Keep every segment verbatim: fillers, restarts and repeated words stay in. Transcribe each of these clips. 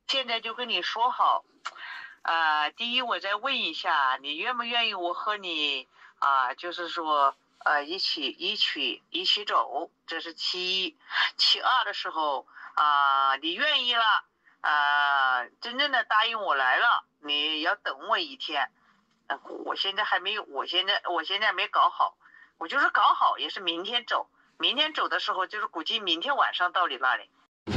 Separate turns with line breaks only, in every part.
现在就跟你说好，啊、呃，第一我再问一下，你愿不愿意我和你啊、呃，就是说呃一起一起一起走，这是其一。其二的时候啊、呃，你愿意了，啊、呃，真正的答应我来了，你要等我一天。呃、我现在还没有，我现在我现在没搞好，我就是搞好也是明天走，明天走的时候就是估计明天晚上到你那里。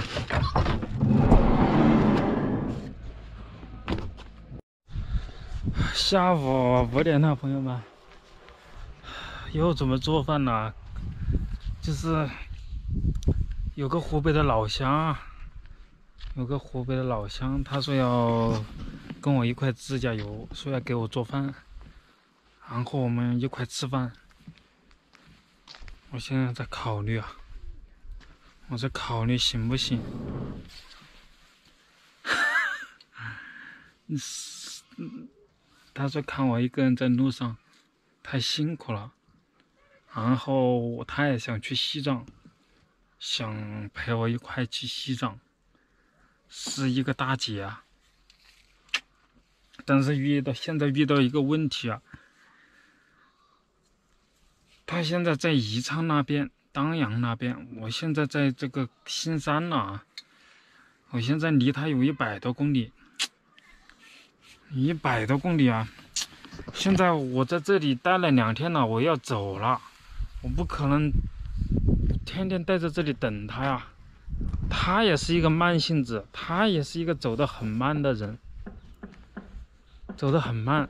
下午五点了，朋友们，又准备做饭了。就是有个湖北的老乡，有个湖北的老乡，他说要跟我一块自驾游，说要给我做饭，然后我们一块吃饭。我现在在考虑啊，我在考虑行不行。嗯，他说看我一个人在路上太辛苦了，然后他也想去西藏，想陪我一块去西藏，是一个大姐啊。但是遇到现在遇到一个问题啊，他现在在宜昌那边，当阳那边，我现在在这个新山了啊，我现在离他有一百多公里，一百多公里啊。现在我在这里待了两天了，我要走了，我不可能天天待在这里等他呀。他也是一个慢性子，他也是一个走得很慢的人，走得很慢。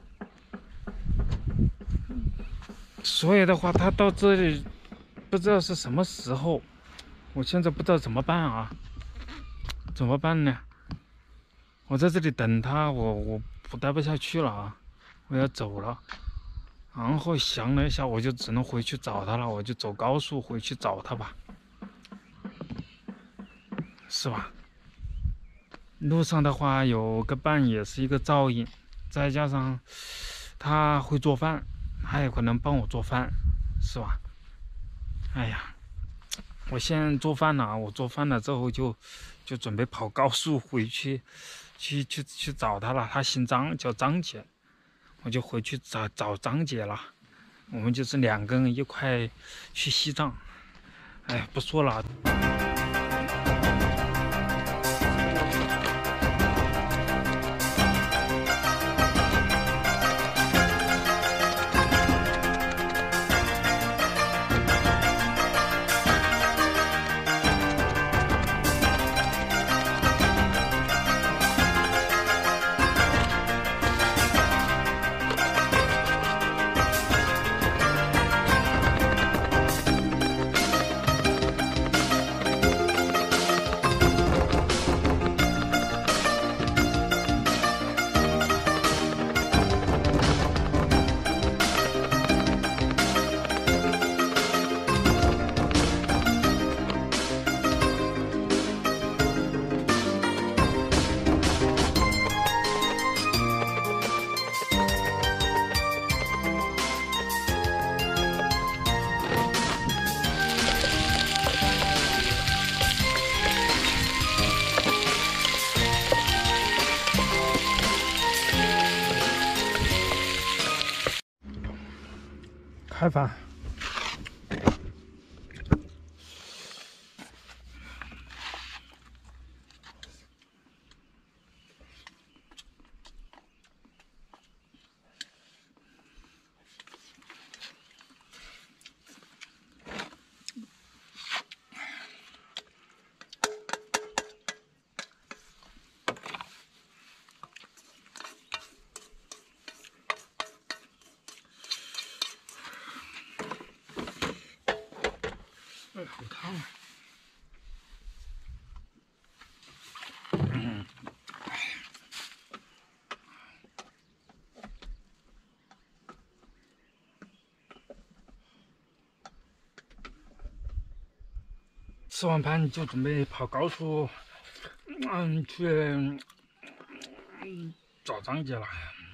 所以的话，他到这里不知道是什么时候，我现在不知道怎么办啊？怎么办呢？我在这里等他，我我我待不下去了啊！我要走了。然后想了一下，我就只能回去找他了，我就走高速回去找他吧，是吧？路上的话有个伴也是一个照应，再加上他会做饭，他也可能帮我做饭，是吧？哎呀，我先做饭了，我做饭了之后就就准备跑高速回去，去去去找他了。他姓张，叫张姐，我就回去找找张姐了。我们就是两个人一块去西藏。哎，不说了。开饭。哎，好烫啊！嗯，吃完饭就准备跑高速，嗯，去嗯找张姐了。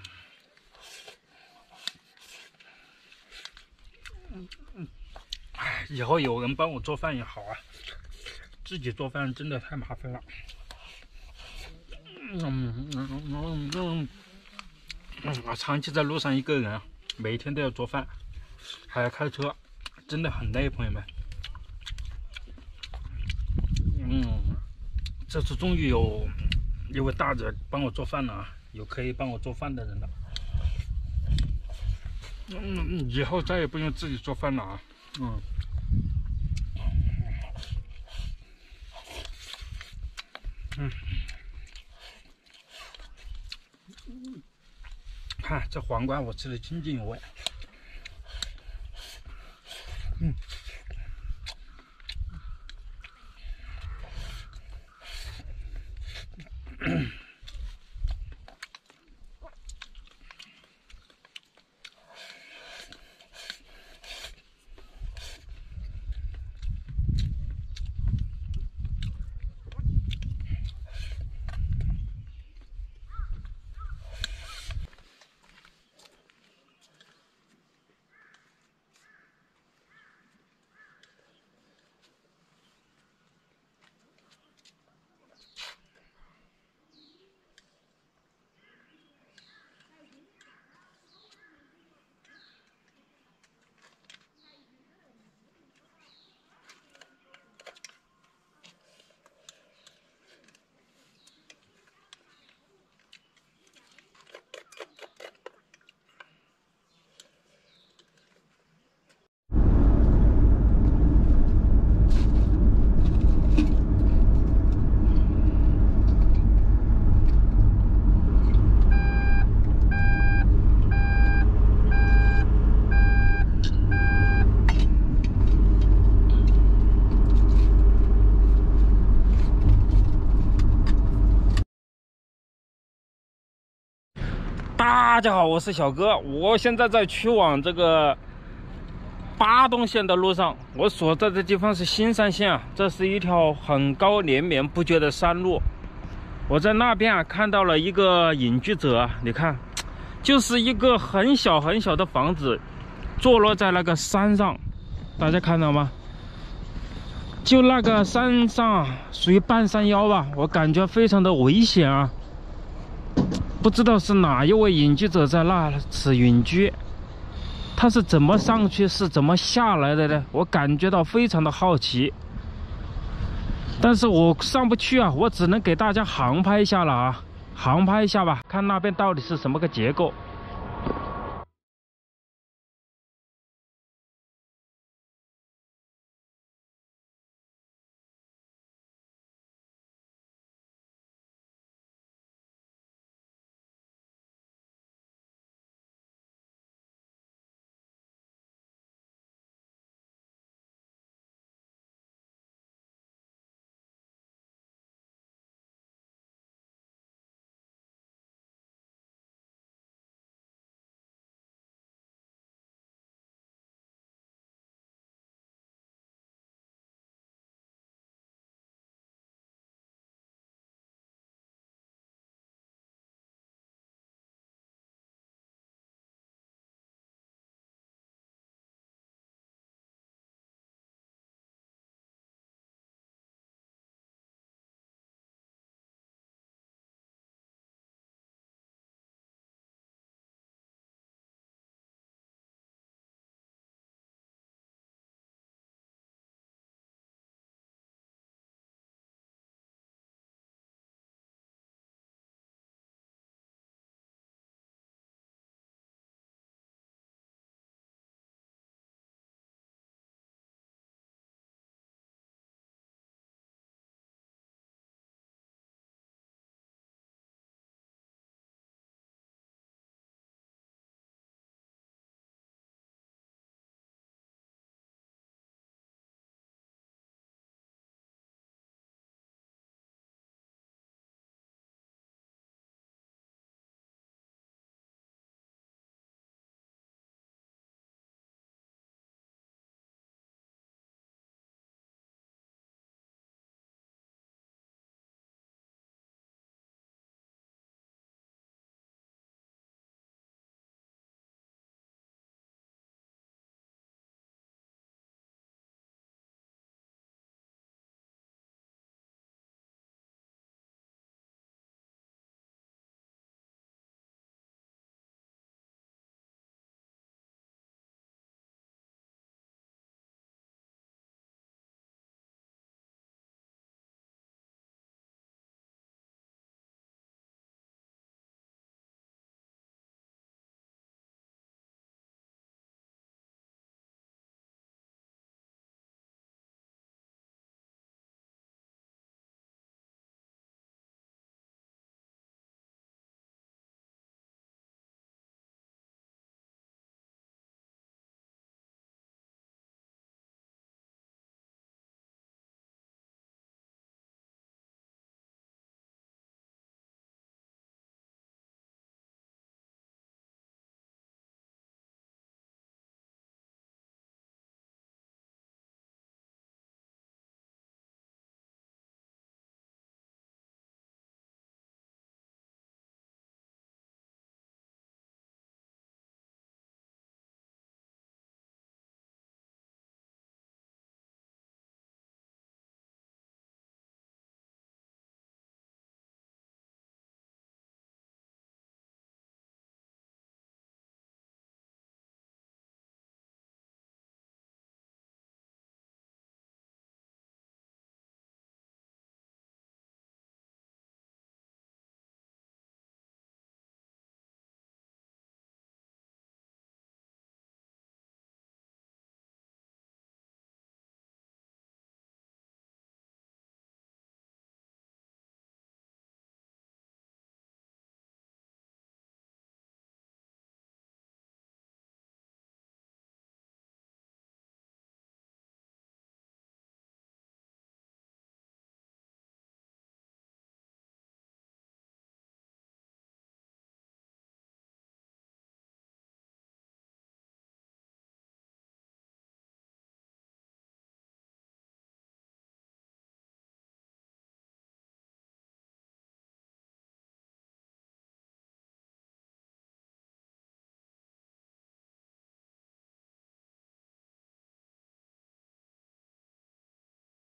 嗯嗯，哎，以后有人帮我做饭也好啊，自己做饭真的太麻烦了。 啊，长期在路上一个人，每天都要做饭，还要开车，真的很累，朋友们。嗯，这次终于有一位大姐帮我做饭了啊，有可以帮我做饭的人了。嗯，以后再也不用自己做饭了啊。嗯。嗯。看这黄瓜，我吃的津津有味。嗯。大家好，我是小哥，我现在在去往这个巴东县的路上。我所在的地方是新山县啊，这是一条很高连绵不绝的山路。我在那边啊看到了一个隐居者啊，你看，就是一个很小很小的房子，坐落在那个山上，大家看到吗？就那个山上属于半山腰吧，我感觉非常的危险啊。不知道是哪一位隐居者在那此隐居，他是怎么上去，是怎么下来的呢？我感觉到非常的好奇，但是我上不去啊，我只能给大家航拍一下了啊，航拍一下吧，看那边到底是什么个结构。